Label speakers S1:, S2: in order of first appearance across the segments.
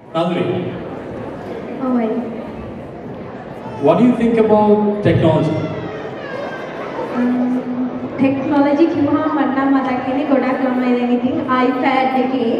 S1: Nandri,
S2: Oh my.
S1: what do you think about technology?
S2: Technology කිව්වම මට නම් මතක් වෙන්නේ ගොඩක් ළමයි දැන් ඉතින් iPad එකේ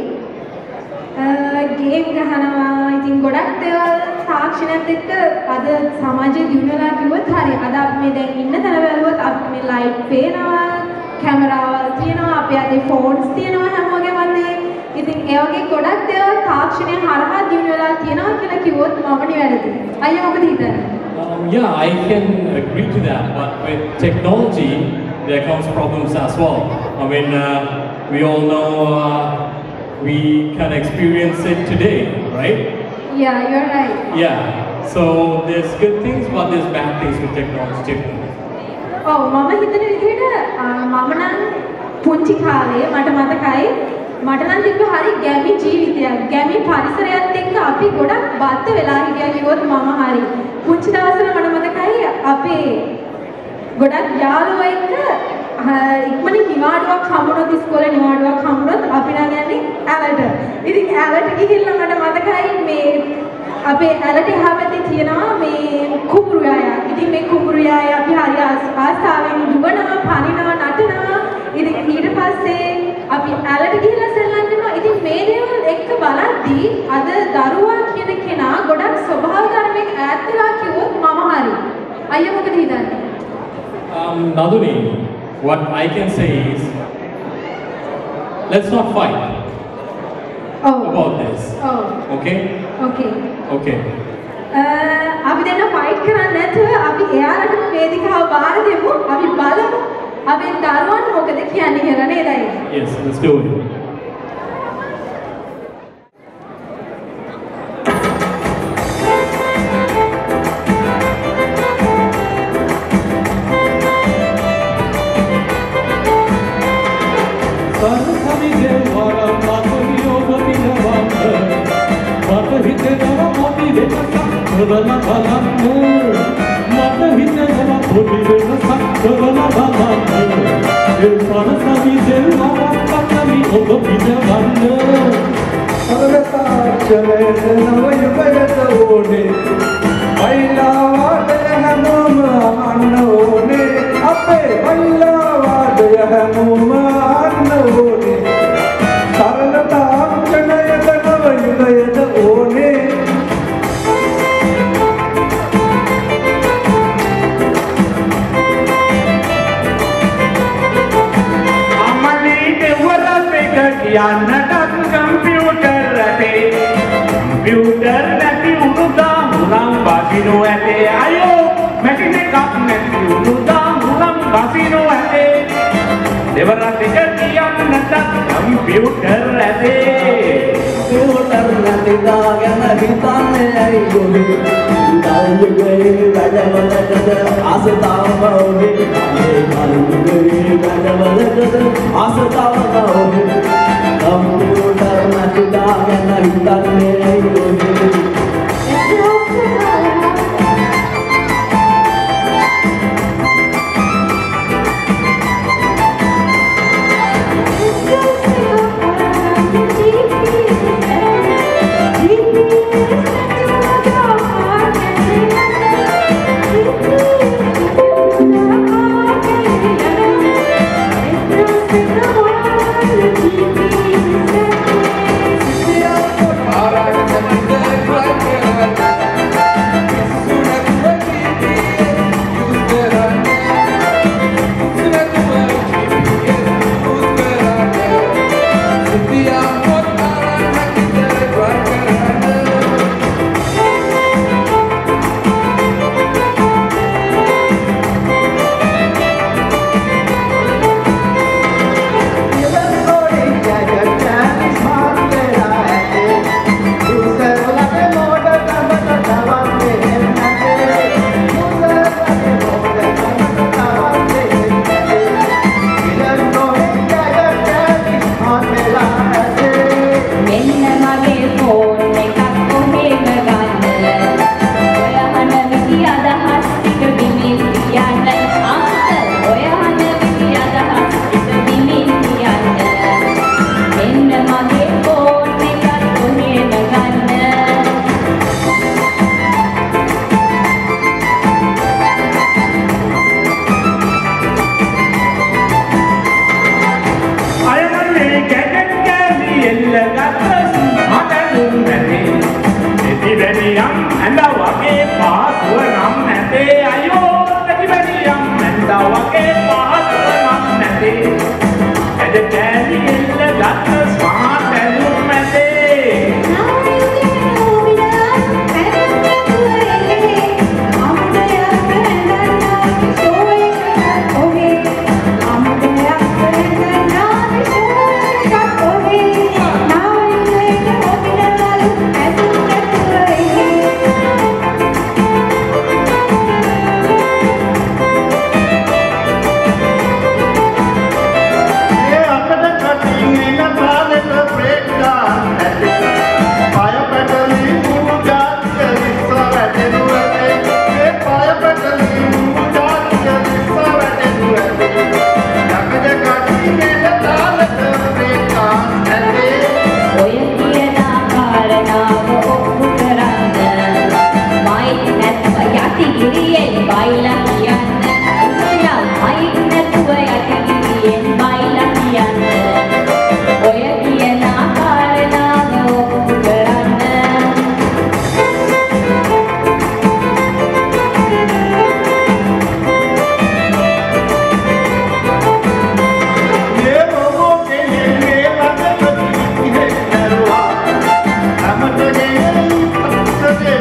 S2: ගේම් ගහනවා. ඉතින් ගොඩක් දේවල් තාක්ෂණයත් එක්ක අද සමාජයේ දියුණු වෙලා කිව්වොත් හරි. අද අපි මේ දැන් ඉන්න තැන බැලුවොත් අපි මේ ලයිට් පේනවා, කැමරාවල් තියෙනවා, අපි අතේ ෆෝන්ස් තියෙනවා හැමෝගෙම අතේ. ඉතින් ඒ වගේ ගොඩක් දේවල් තාක්ෂණය හරහා දියුණු වෙලා තියෙනවා කියලා කිව්වොත් මම නිවැරදි. අයියා මොකද හිතන්නේ?
S1: Yeah, I can agree to that, but with technology, there comes problems as well. I mean, we all know we can experience it today, right?
S2: Yeah, you're right.
S1: Yeah, so there's good things, but there's bad things with technology too.
S2: ඔව් මම හිතන විදිහට මම නම් පුංචි කාලේ මට මතකයි මට නම් තිබ්බ හරි ගැමි ජීවිතයක් ගැමි පරිසරයත් එක්ක අපි ගොඩක් බද්ධ වෙලා හිටියා කිව්වොත් මම හරි පුංචි දවස්වල මට මතකයි අපේ ගොඩක් යාළුවෝ එක්ක ඉක්මනින් නිවාඩුවක් හම්බුනොත් ඉස්කෝලේ නිවාඩුවක් හම්බුනොත් අපි නම් යන්නේ ඇලට. ඉතින් ඇලට ගිහිල්ලා මට මතකයි මේ අපේ ඇලට එහා පැත්තේ තියෙනවා මේ කුඹුරු යාය. ඉතින් මේ කුඹුරු යාය අපි හරි ආසාවෙන් දුවනවා, පනිනවා, නටනවා. ඉතින් ඊට පස්සේ අපි ඇලට ගිහිල්ලා සෙල්ලම් කරනවා. ඉතින් මේ දේවල් එක්ක බලද්දී අද දරුවා කියන කෙනා ගොඩක් ස්වභාව ධර්මයක ඈත් වෙලා කිව්වොත් මම හරි. අයියා මොකද හිතන්නේ?
S1: Naduni, what I can say is, let's not fight about this.
S2: Oh.
S1: Okay?
S2: Okay.
S1: Okay.
S2: අපි දැන් ෆයිට් කරන්නේ නැතුව අපි එයාලට වේදිකාව බාර දෙමු. අපි බලමු අපේ දරුවන් මොකද කියන්නේ කියලා නේද අයියා?
S1: Yes, let's do it.
S3: වගේ පහත් නම් නැතේ ඇද කෑලි එල්ල ගත්ත ස්මාර්ට් ඇඳුම් මැදේ
S4: Baila kiyanna oya mic නැතුව යටිගිරියෙන් baila kiyanna ඔය කියන කාරණාව ඔප්පු කරන්න
S3: මේ රෝගෝ කෙනේ මේ ළඟට ඉහෙ නරුවා අමතකේ අත්සදේ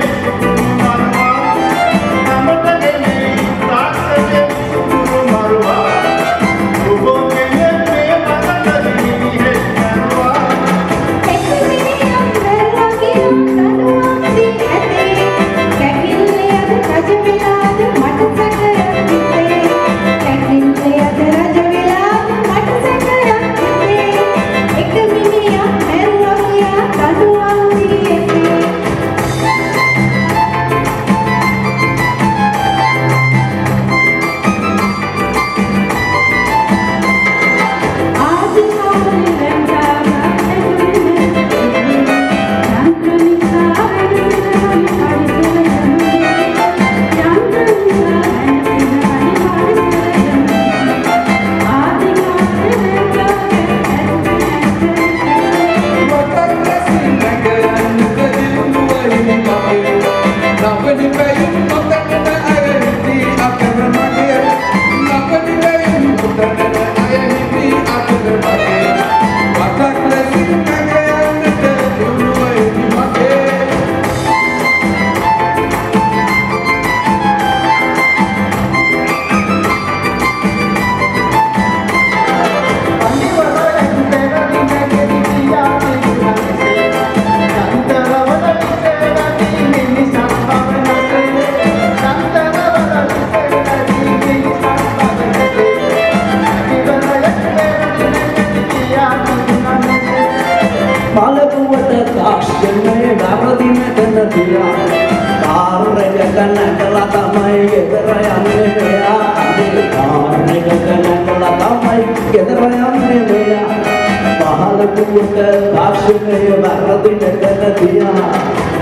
S5: Pahalakuwata dakshinaya varadina ganatiya